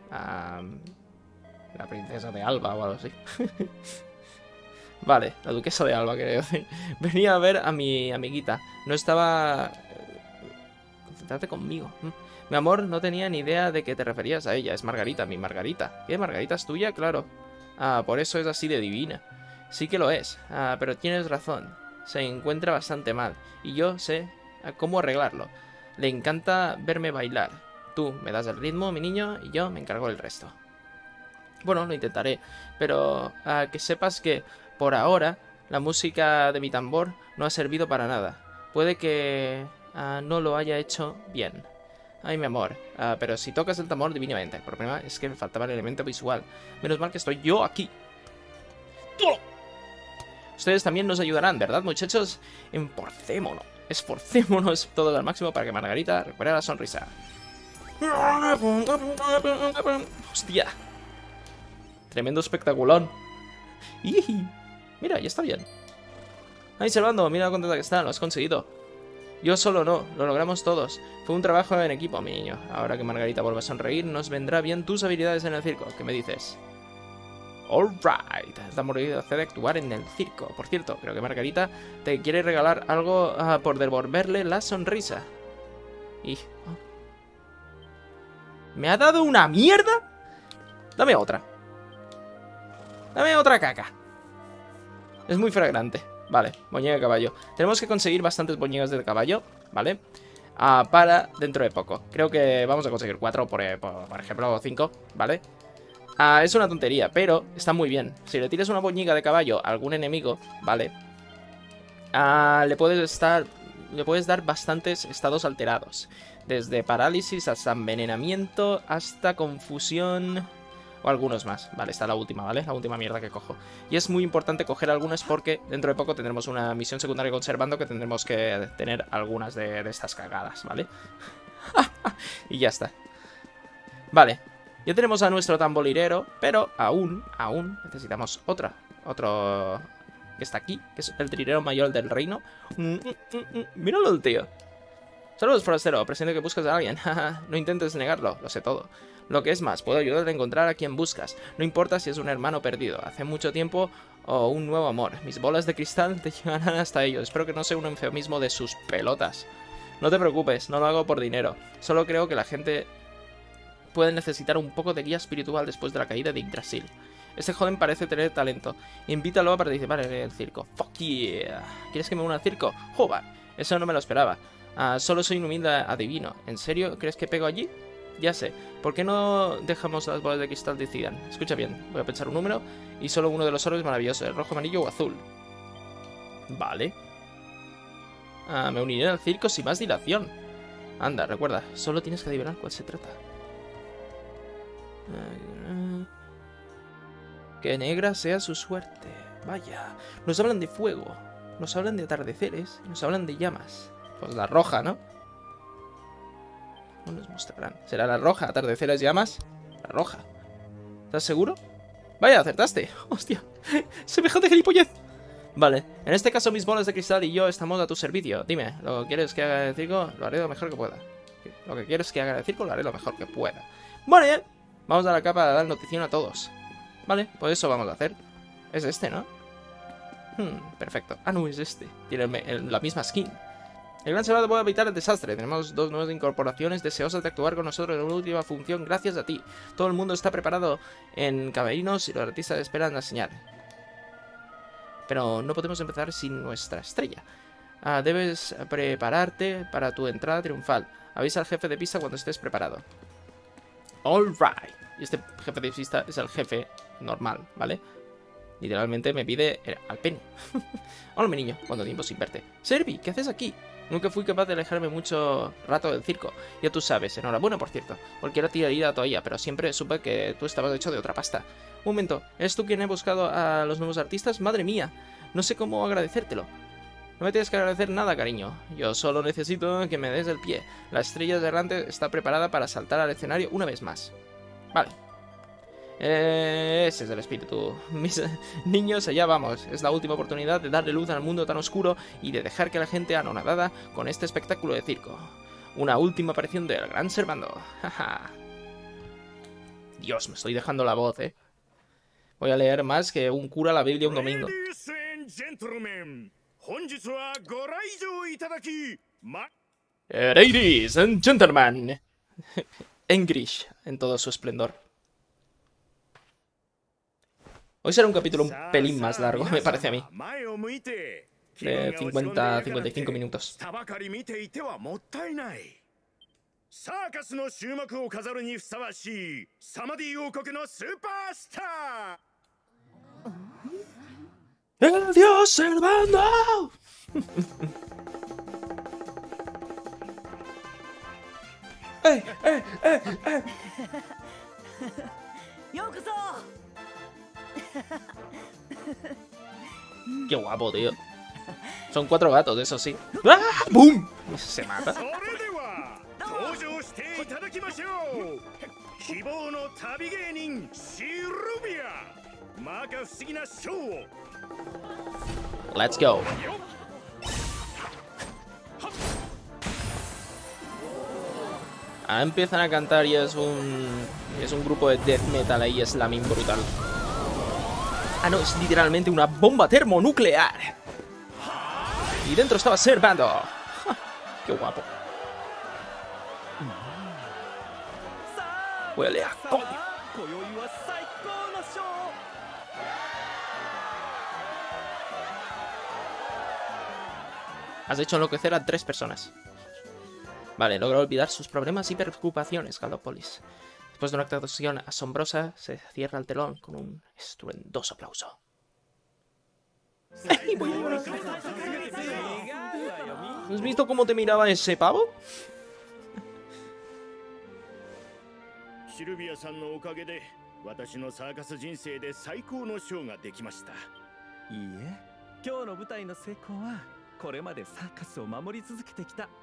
la princesa de Alba o algo así. Vale, la duquesa de Alba, creo. Venía a ver a mi amiguita. No estaba... Concéntrate conmigo. Mi amor, no tenía ni idea de que te referías a ella. Es Margarita, mi Margarita. ¿Qué? ¿Margarita es tuya? Claro. Por eso es así de divina. Sí que lo es. Pero tienes razón. Se encuentra bastante mal. Y yo sé cómo arreglarlo. Le encanta verme bailar. Tú me das el ritmo, mi niño, y yo me encargo del resto. Bueno, lo intentaré. Pero que sepas que... Por ahora, la música de mi tambor no ha servido para nada. Puede que no lo haya hecho bien. Ay, mi amor, pero si tocas el tambor divinamente. El problema es que me faltaba el elemento visual. Menos mal que estoy yo aquí. Ustedes también nos ayudarán, ¿verdad, muchachos? Esforcémonos todos al máximo para que Margarita recupere la sonrisa. Hostia. Tremendo espectaculón. Mira, ya está bien. Ay, Servando, mira lo contenta que está, lo has conseguido. Yo solo no, lo logramos todos. Fue un trabajo en equipo, mi niño. Ahora que Margarita vuelva a sonreír, nos vendrá bien tus habilidades en el circo. ¿Qué me dices? Alright, estamos reunidos a actuar en el circo. Por cierto, creo que Margarita te quiere regalar algo por devolverle la sonrisa. ¿Me ha dado una mierda? Dame otra. Dame otra caca. Es muy fragrante. Vale, boñiga de caballo. Tenemos que conseguir bastantes boñigas de caballo, ¿vale? Para dentro de poco. Creo que vamos a conseguir 4, por ejemplo, o 5, ¿vale? Es una tontería, pero está muy bien. Si le tiras una boñiga de caballo a algún enemigo, ¿vale? Le puedes dar bastantes estados alterados. Desde parálisis hasta envenenamiento, hasta confusión... O algunos más. Vale, está la última, ¿vale? La última mierda que cojo. Y es muy importante coger algunas porque dentro de poco tendremos una misión secundaria conservando que tendremos que tener algunas de estas cagadas, ¿vale? Y ya está. Vale. Ya tenemos a nuestro tamborilero, pero aún necesitamos otro que está aquí, que es el trilero mayor del reino. Míralo el tío. Saludos, forastero. Presiento que buscas a alguien. No intentes negarlo, lo sé todo. Lo que es más, puedo ayudarte a encontrar a quien buscas. No importa si es un hermano perdido, hace mucho tiempo o un nuevo amor. Mis bolas de cristal te llevarán hasta ellos. Espero que no sea un eufemismo de sus pelotas. No te preocupes, no lo hago por dinero. Solo creo que la gente puede necesitar un poco de guía espiritual después de la caída de Yggdrasil. Este joven parece tener talento. Invítalo a participar en el circo. Fuck yeah. ¿Quieres que me una al circo? Joder, eso no me lo esperaba. Solo soy un humilde adivino. ¿En serio crees que pego allí? Ya sé. ¿Por qué no dejamos las bolas de cristal decidan? Escucha bien. Voy a pensar un número y solo uno de los oros es maravilloso. El rojo, amarillo o azul. Vale. Me uniré al circo sin más dilación. Anda, recuerda. Solo tienes que adivinar cuál se trata. Que negra sea su suerte. Vaya. Nos hablan de fuego. Nos hablan de atardeceres. Nos hablan de llamas. Pues la roja, ¿no? No nos mostrarán. ¿Será la roja? ¿Atardeceres, llamas? La roja. ¿Estás seguro? Vaya, acertaste. Hostia. Semejante gilipollez. Vale. En este caso mis bolas de cristal y yo estamos a tu servicio. Dime, ¿lo que quieres que haga en el circo? Lo haré lo mejor que pueda. Lo que quieres que haga en el circo lo haré lo mejor que pueda. Vale. Vamos a la capa a dar notición a todos. Vale, pues eso vamos a hacer. Es este, ¿no? Perfecto. Ah, no, es este. Tiene la misma skin. El gran salvador puede evitar el desastre. Tenemos 2 nuevas incorporaciones deseosas de actuar con nosotros en una última función gracias a ti. Todo el mundo está preparado en camerinos y los artistas esperan la señal. Pero no podemos empezar sin nuestra estrella. Debes prepararte para tu entrada triunfal. Avisa al jefe de pista cuando estés preparado. Alright. Y este jefe de pista es el jefe normal, ¿vale? Literalmente me pide al pene. Hola, mi niño, ¿cuánto tiempo sin verte? Servi, ¿qué haces aquí? Nunca fui capaz de alejarme mucho rato del circo. Ya tú sabes, enhorabuena por cierto. Cualquiera tiraría a toalla, pero siempre supe que tú estabas hecho de otra pasta. Un momento, ¿eres tú quien ha buscado a los nuevos artistas? ¡Madre mía! No sé cómo agradecértelo. No me tienes que agradecer nada, cariño. Yo solo necesito que me des el pie. La estrella errante está preparada para saltar al escenario una vez más. Vale. Ese es el espíritu. Mis niños, allá vamos. Es la última oportunidad de darle luz al mundo tan oscuro y de dejar que la gente anonadada con este espectáculo de circo. Una última aparición del gran Servando. Dios, me estoy dejando la voz, ¿eh? Voy a leer más que un cura la Biblia un domingo. Ladies and gentlemen. English en todo su esplendor. Hoy será un capítulo un pelín más largo, me parece a mí. De 50-55 minutos. ¡El dios Servando! ¡Eh! ¡Qué guapo, tío! Son 4 gatos, eso sí. ¡Ah! ¡Bum! Se mata. Let's go. Ahora empiezan a cantar y es un grupo de death metal ahí, slamming brutal. Ah, no, es literalmente una bomba termonuclear. Y dentro estaba Servando. ¡Qué guapo! Huele a coño. Has hecho enloquecer a 3 personas. Vale, logra olvidar sus problemas y preocupaciones, Galópolis. Después de una actuación asombrosa, se cierra el telón con un estruendoso aplauso. ¿Has visto cómo te miraba ese pavo? 私のサーカス人生で最高のショーができました。 いいえ、今日の舞台の成功はこれまでサーカスを守り続けてきた。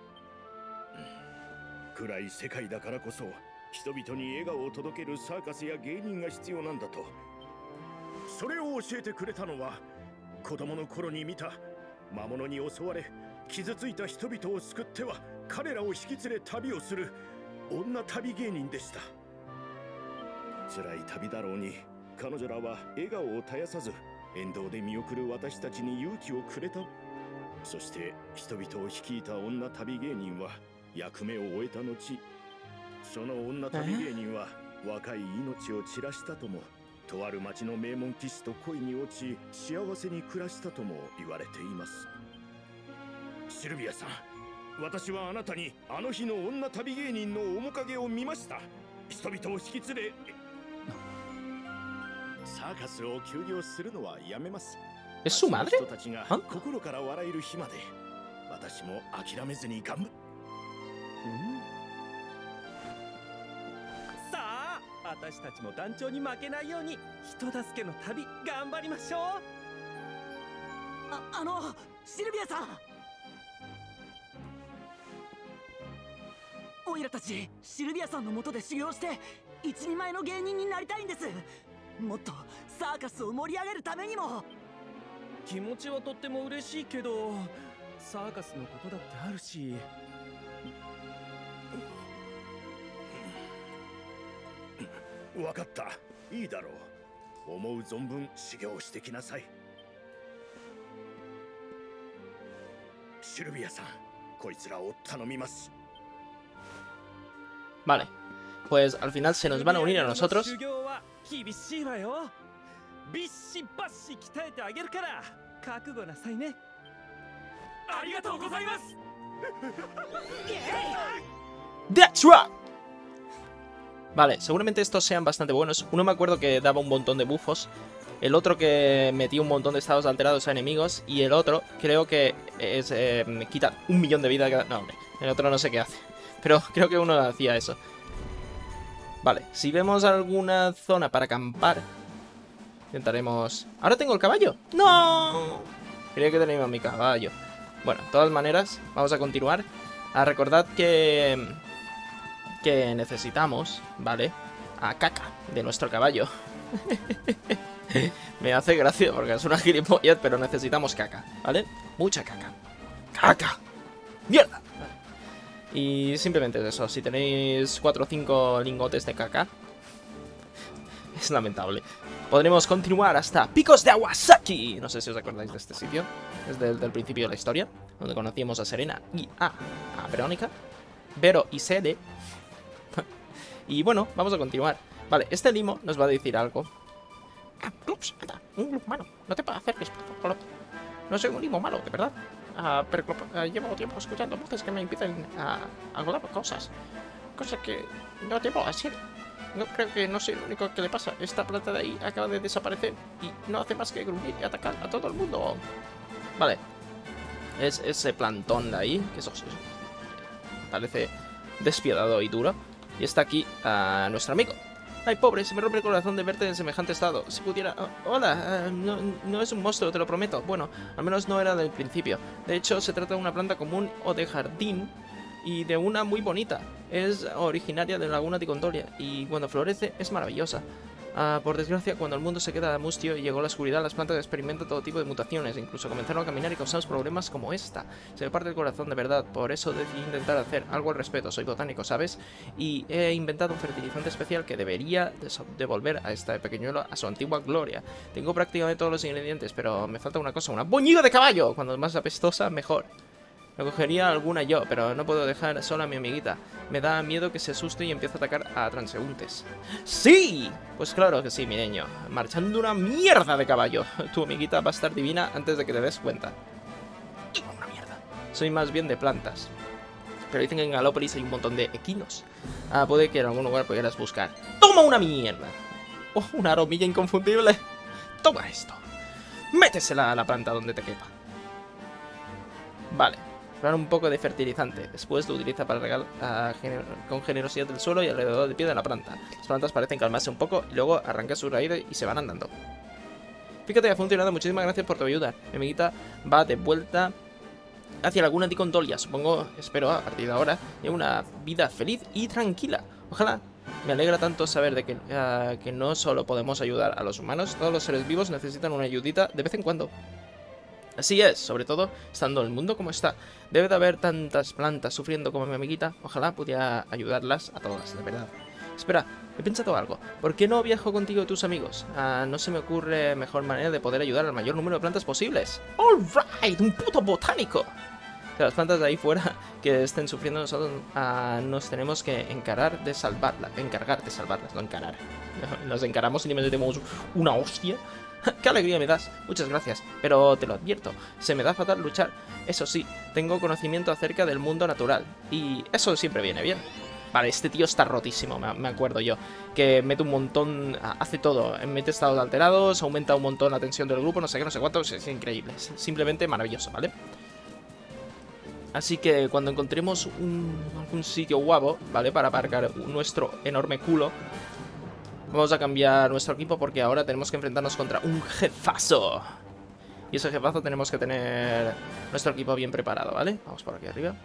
暗い世界だからこそ人々に笑顔を届けるサーカスや芸人が必要なんだと。それを教えてくれたのは子供の頃に見た魔物に襲われ傷ついた人々を救っては彼らを引き連れ旅をする女旅芸人でした。辛い旅だろうに彼女らは笑顔を絶やさず沿道で見送る私たちに勇気をくれた。そして人々を率いた女旅芸人は役目を終えた後、その女旅芸人は若い命を散らしたとも、とある町の名門騎士と恋に落ち幸せに暮らしたとも言われています。シルビアさん、私はあなたにあの日の女旅芸人の面影を見ました。人々を引き連れサーカスを休業するのはやめます。 ¿Es su madre? 人たちが心から笑える日まで私も諦めずに頑張る。 さあ、私たちも団長に負けないように人助けの旅頑張りましょう。 シルビアさん、オイラたちシルビアさんの下で修行して一人前の芸人になりたいんです。もっとサーカスを盛り上げるためにも。 気持ちはとっても嬉しいけど、サーカスのことだってあるし。 わかった、いいだろう。思う存分修行してきなさい。シルビアさん、こいつらを頼みます。 Vale, pues al final se nos van a unir a nosotros. 修行は厳しいわよ。ビッシバッシ鍛えてあげるから覚悟なさいね。ありがとうございます。 That's right. Vale, seguramente estos sean bastante buenos. Uno me acuerdo que daba un montón de buffos, el otro que metía un montón de estados alterados a enemigos, y el otro creo que es quita 1 millón de vida cada... No, hombre, el otro no sé qué hace, pero creo que uno hacía eso. Vale, si vemos alguna zona para acampar, intentaremos... ¿Ahora tengo el caballo? ¡No! Creía que tenía mi caballo. Bueno, de todas maneras, vamos a continuar. Recordad que necesitamos, ¿vale? A Caca, de nuestro caballo. Me hace gracia porque es una gilipollez, pero necesitamos caca, ¿vale? Mucha caca. ¡Caca! ¡Mierda! Y simplemente es eso. Si tenéis 4 o 5 lingotes de caca, es lamentable. Podremos continuar hasta Picos de Awasaki. No sé si os acordáis de este sitio. Es del principio de la historia, donde conocimos a Serena y a Verónica, Vero y Sede. Y bueno, vamos a continuar. Vale, este limo nos va a decir algo. Ups, anda, un limo malo. No te acerques, por favor. No soy un limo malo, de verdad. Pero llevo tiempo escuchando voces que me impiden algodar cosas. Cosas que no debo hacer. No creo que no soy el único que le pasa. Esta planta de ahí acaba de desaparecer y no hace más que gruñir y atacar a todo el mundo. Vale. Es ese plantón de ahí, que eso parece despiadado y duro. Y está aquí nuestro amigo. Ay, pobre, se me rompe el corazón de verte en semejante estado. Si pudiera... hola, no es un monstruo, te lo prometo. Bueno, al menos no era del principio. De hecho, se trata de una planta común o de jardín y de una muy bonita. Es originaria de la laguna de Contolia y cuando florece es maravillosa. Por desgracia, cuando el mundo se queda mustio y llegó la oscuridad, las plantas experimentan todo tipo de mutaciones. Incluso comenzaron a caminar y causamos problemas como esta. Se me parte el corazón de verdad. Por eso decidí intentar hacer algo al respecto. Soy botánico, ¿sabes? Y he inventado un fertilizante especial que debería devolver a esta pequeñuelo a su antigua gloria. Tengo prácticamente todos los ingredientes, pero me falta una cosa, una boñiga de caballo. Cuando más apestosa, mejor. Me cogería alguna yo, pero no puedo dejar sola a mi amiguita. Me da miedo que se asuste y empiece a atacar a transeúntes. ¡Sí! Pues claro que sí, mi niño. Marchando una mierda de caballo. Tu amiguita va a estar divina antes de que te des cuenta. Una mierda. Soy más bien de plantas. Pero dicen que en Galópolis hay un montón de equinos. Puede que en algún lugar pudieras buscar. ¡Toma una mierda! ¡Oh, una aromilla inconfundible! ¡Toma esto! Métesela a la planta donde te quepa. Vale. Prepara un poco de fertilizante. Después lo utiliza para regar con generosidad del suelo y alrededor del pie de la planta. Las plantas parecen calmarse un poco y luego arranca sus raíces y se van andando. Fíjate, ha funcionado. Muchísimas gracias por tu ayuda. Mi amiguita va de vuelta hacia la laguna Ticontolia. Supongo, espero, a partir de ahora, lleve una vida feliz y tranquila. Ojalá. Me alegra tanto saber de que no solo podemos ayudar a los humanos. Todos los seres vivos necesitan una ayudita de vez en cuando. Así es, sobre todo estando el mundo como está. Debe de haber tantas plantas sufriendo como mi amiguita. Ojalá pudiera ayudarlas a todas, de verdad. Espera, he pensado algo. ¿Por qué no viajo contigo y tus amigos? No se me ocurre mejor manera de poder ayudar al mayor número de plantas posibles. ¡Alright! ¡Un puto botánico! Las plantas de ahí fuera que estén sufriendo, nosotros nos tenemos que encargar de salvarlas, no encarar. Nos encaramos y le metemos una hostia. ¡Qué alegría me das! Muchas gracias, pero te lo advierto, se me da fatal luchar. Eso sí, tengo conocimiento acerca del mundo natural, y eso siempre viene bien. Vale, este tío está rotísimo, me acuerdo yo. Que mete un montón, hace todo. Mete estados alterados, aumenta un montón la tensión del grupo, no sé qué, no sé cuánto. Es increíble, es simplemente maravilloso, ¿vale? Así que cuando encontremos algún sitio guapo, ¿vale? Para aparcar nuestro enorme culo, vamos a cambiar nuestro equipo porque ahora tenemos que enfrentarnos contra un jefazo. Y ese jefazo tenemos que tener nuestro equipo bien preparado, ¿vale? Vamos por aquí arriba.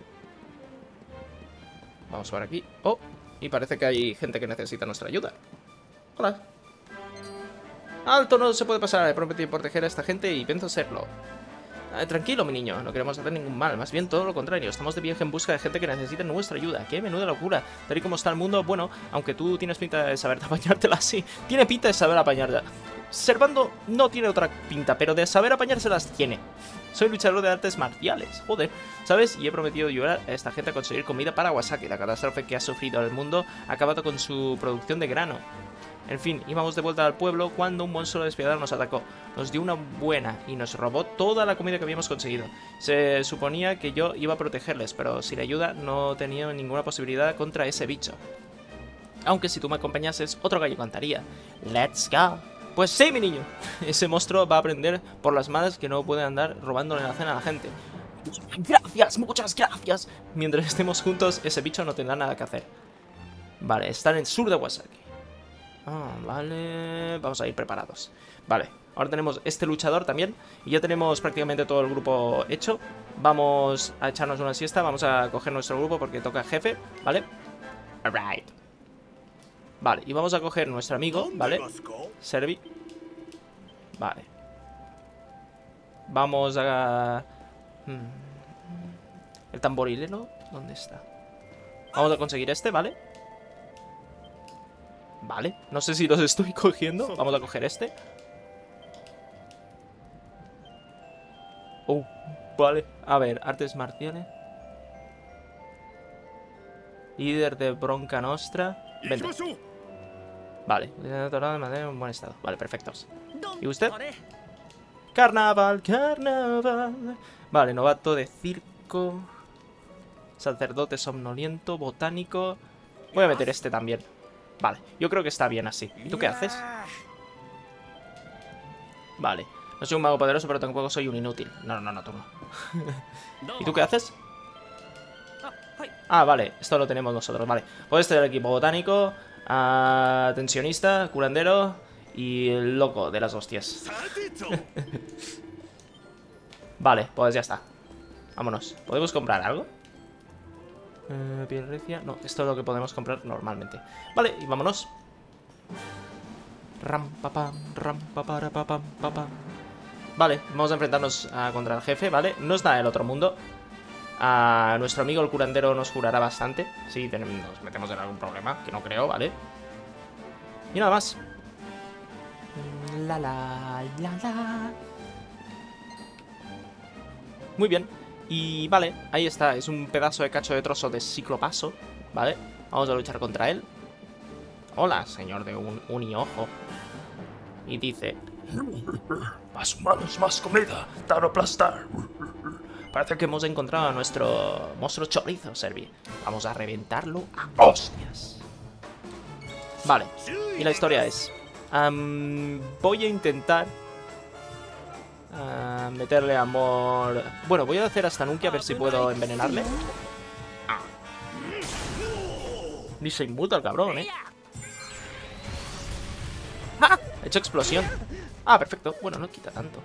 Vamos por aquí. Oh, y parece que hay gente que necesita nuestra ayuda. Hola. Alto, no se puede pasar. He prometido proteger a esta gente y pienso hacerlo. Tranquilo, mi niño, no queremos hacer ningún mal, más bien todo lo contrario, estamos de viaje en busca de gente que necesita nuestra ayuda. ¡Qué menuda locura! Tal y como está el mundo, bueno, aunque tú tienes pinta de saber apañártela así, tiene pinta de saber apañarla. Servando no tiene otra pinta, pero de saber apañárselas tiene. Soy luchador de artes marciales, joder, ¿sabes? Y he prometido ayudar a esta gente a conseguir comida para Wasaki. La catástrofe que ha sufrido el mundo ha acabado con su producción de grano. En fin, íbamos de vuelta al pueblo cuando un monstruo despiadado nos atacó. Nos dio una buena y nos robó toda la comida que habíamos conseguido. Se suponía que yo iba a protegerles, pero sin ayuda no tenía ninguna posibilidad contra ese bicho. Aunque si tú me acompañases, otro gallo cantaría. ¡Let's go! Pues sí, mi niño. Ese monstruo va a aprender por las malas que no puede andar robándole la cena a la gente. ¡Gracias! ¡Muchas gracias! Mientras estemos juntos, ese bicho no tendrá nada que hacer. Vale, está en el sur de Wasaki. Vale, vamos a ir preparados. Vale, ahora tenemos este luchador también. Y ya tenemos prácticamente todo el grupo hecho. Vamos a echarnos una siesta. Vamos a coger nuestro grupo porque toca jefe, ¿vale? Alright. Vale, y vamos a coger nuestro amigo, ¿vale? Servi. Vale. Vamos a... El tamborilero, ¿dónde está? Vamos a conseguir este, ¿vale? Vale, no sé si los estoy cogiendo. Vamos a coger este. Oh, vale. A ver, artes marciales. Líder de Bronca Nostra. Vente. Vale, de madera en buen estado. Vale, perfectos. ¿Y usted? Carnaval, carnaval. Vale, novato de circo. Sacerdote somnoliento, botánico. Voy a meter este también. Vale, yo creo que está bien así. ¿Y tú qué haces? Vale, no soy un mago poderoso, pero tampoco soy un inútil. No, tú no. ¿Y tú qué haces? Ah, vale, esto lo tenemos nosotros, vale. Pues este es el equipo botánico, tensionista, curandero y el loco de las hostias. Vale, pues ya está. Vámonos. ¿Podemos comprar algo? Piel recia. No, esto es lo que podemos comprar normalmente. Vale, y vámonos. Ram, papam, ram, papara, papam, papam. Vale, vamos a enfrentarnos contra el jefe, ¿vale? No es nada del otro mundo. Nuestro amigo el curandero nos curará bastante. Si nos metemos en algún problema, que no creo, ¿vale? Y nada más. La. Muy bien. Y vale, ahí está, es un pedazo de cacho de trozo de ciclopaso, ¿vale? Vamos a luchar contra él. Hola, señor de un uniojo. Y dice... Más humanos, más comida, dar o aplastar. Parece que hemos encontrado a nuestro monstruo chorizo, Servi. Vamos a reventarlo a hostias. Vale, y la historia es... voy a intentar Meterle amor... Bueno, voy a hacer hasta Nuki a ver si puedo envenenarle. Ni se inmuta el cabrón, ¡Ah! Ha hecho explosión. Ah, perfecto. Bueno, no quita tanto.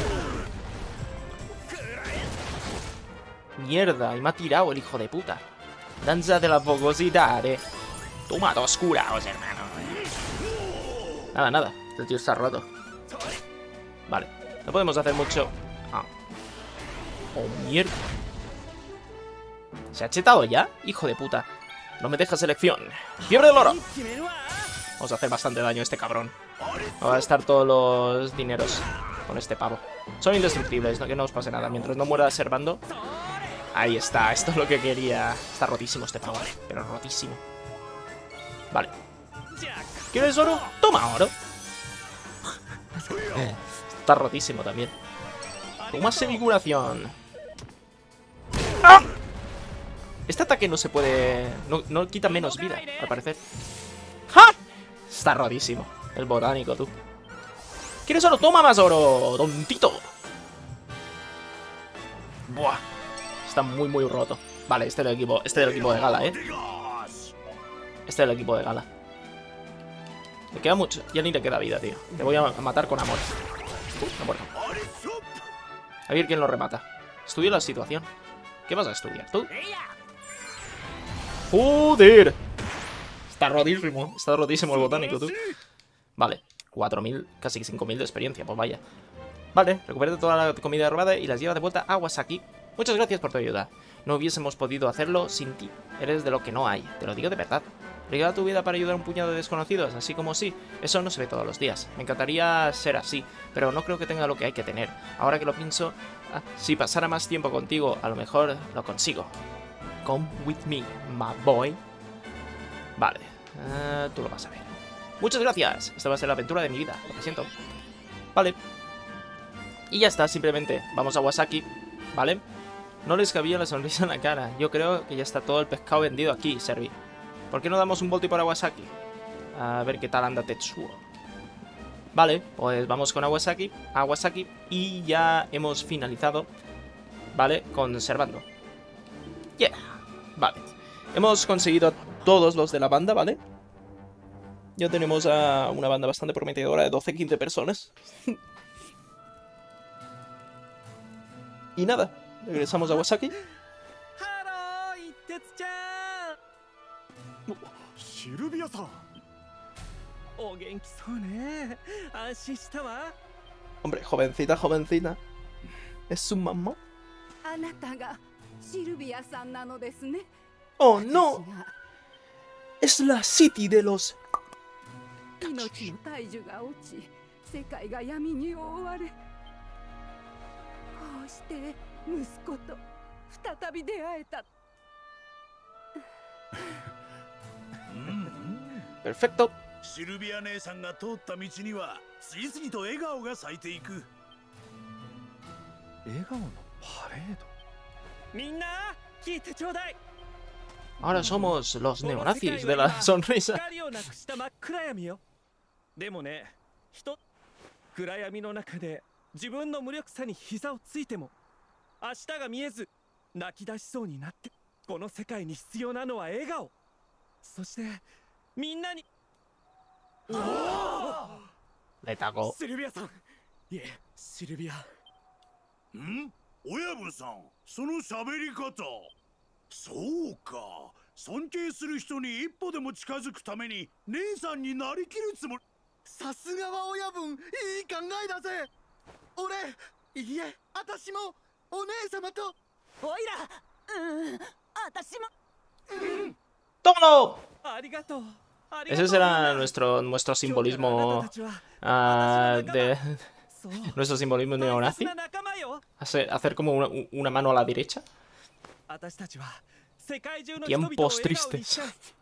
Mierda, y me ha tirado el hijo de puta. Danza de la fogosidad, Toma dos curaos, hermano. Nada, nada. Este tío está roto. Vale. No podemos hacer mucho. Oh, mierda. ¿Se ha chetado ya? Hijo de puta. No me deja selección. ¡Fiebre del oro! Vamos a hacer bastante daño a este cabrón. Va a gastar todos los dineros con este pavo. Son indestructibles, no que no os pase nada. Mientras no muera Servando. Ahí está, esto es lo que quería. Está rotísimo este pavo, pero rotísimo. Vale. ¿Quieres oro? Toma oro. Está rotísimo también. Toma semicuración. ¡Ah! Este ataque no se puede... No quita menos vida, al parecer. ¡Ja! Está rotísimo. El botánico, tú. ¿Quieres oro? Toma más oro, tontito. Buah. Está muy, muy roto. Vale, este es el equipo de Gala, Este es el equipo de Gala. Le queda mucho. Ya ni le queda vida, tío. Te voy a matar con amor. No muerto. A ver quién lo remata. Estudia la situación. ¿Qué vas a estudiar tú? ¡Joder! Está rotísimo el botánico, tú. Vale, 4.000, casi 5.000 de experiencia, pues vaya. Vale, recupera toda la comida robada y las lleva de vuelta a Wasaki. Muchas gracias por tu ayuda. No hubiésemos podido hacerlo sin ti. Eres de lo que no hay, te lo digo de verdad. Regalar tu vida para ayudar a un puñado de desconocidos, así como sí. Eso no se ve todos los días. Me encantaría ser así, pero no creo que tenga lo que hay que tener. Ahora que lo pienso, si pasara más tiempo contigo, a lo mejor lo consigo. Come with me, my boy. Vale, tú lo vas a ver. Muchas gracias. Esta va a ser la aventura de mi vida, lo siento. Vale. Y ya está, simplemente vamos a Wasaki, ¿vale? No les cabía la sonrisa en la cara. Yo creo que ya está todo el pescado vendido aquí, Servi. ¿Por qué no damos un voltio para Wasaki? A ver qué tal anda Tetsuo. Vale, pues vamos con Awasaki, y ya hemos finalizado, ¿vale? Conservando. Yeah, vale. Hemos conseguido a todos los de la banda, ¿vale? Ya tenemos a una banda bastante prometedora de 12-15 personas. Y nada, regresamos a Wasaki. Hombre, jovencita, jovencita. ¿Es su mamá? Oh no. Es la City de los... Perfecto. シルビア姉さんが通った道には次々と笑顔が咲いていく。 笑顔のパレード。 みんな聞いてちょうだい。 Ahora somos los neonazis de la sonrisa. でもね、暗闇の中で自分の無力さに膝をついても明日が見えず泣き出しそうになって、この世界に必要なのは笑顔。そしてみんなに。 Le tacó. シルビアさん。いえ、シルビア。 ん？親分さん、その喋り方。そうか。尊敬する人に一歩でも近づくために姉さんになりきるつもり。 さすがは親分、いい考えだぜ。俺、いえ、私もお姉様と。 おいら、私も。 ¡Tómalo! ありがとう。 Ese será nuestro simbolismo nuestro simbolismo neonazi. Hacer como una mano a la derecha. Tiempos tristes.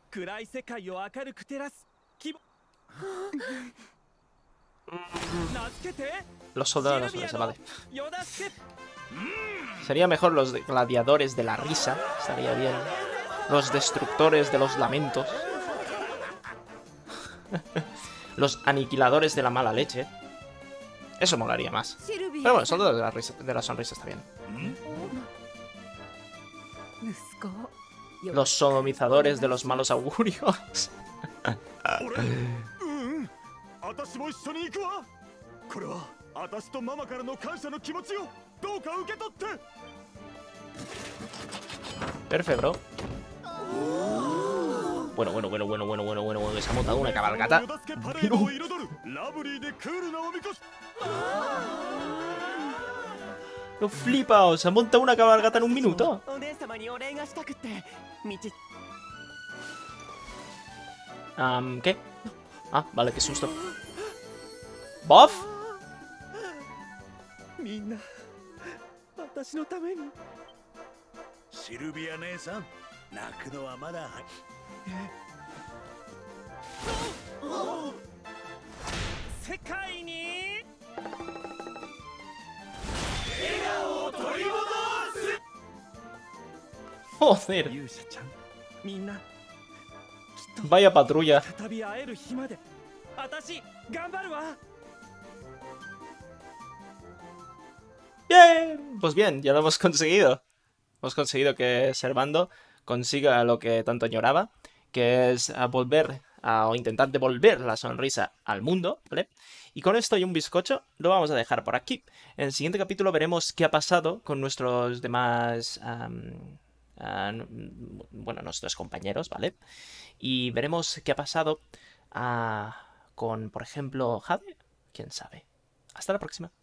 Los soldados, vale. Sería mejor los gladiadores de la risa. Estaría bien. Los destructores de los lamentos. Los aniquiladores de la mala leche. Eso molaría más. シルビア Pero bueno, Soldado de la sonrisa está bien. 息子よ Los sodomizadores de los malos augurios. 私も一緒に行くわ。これは私とママからの感謝の気持ちをどうか受け取って。 Perfecto, bro. Bueno, que se ha montado una cabalgata. No flipa, se ha montado una cabalgata en un minuto. ¿Qué? Ah, vale, qué susto. ¿Buff? みんな私のために。 シルビア姉さん、泣くのはまだ。 世界に Joder. 勇者ちゃん、みんな Vaya patrulla. 再び会える日まで私頑張るわ。 Bien. Pues bien, ya lo hemos conseguido. Hemos conseguido que Servando consiga lo que tanto añoraba, que es volver o intentar devolver la sonrisa al mundo, ¿vale? Y con esto y un bizcocho lo vamos a dejar por aquí. En el siguiente capítulo veremos qué ha pasado con nuestros demás... bueno, nuestros compañeros, ¿vale? Y veremos qué ha pasado con, por ejemplo, Jade. ¿Quién sabe? Hasta la próxima.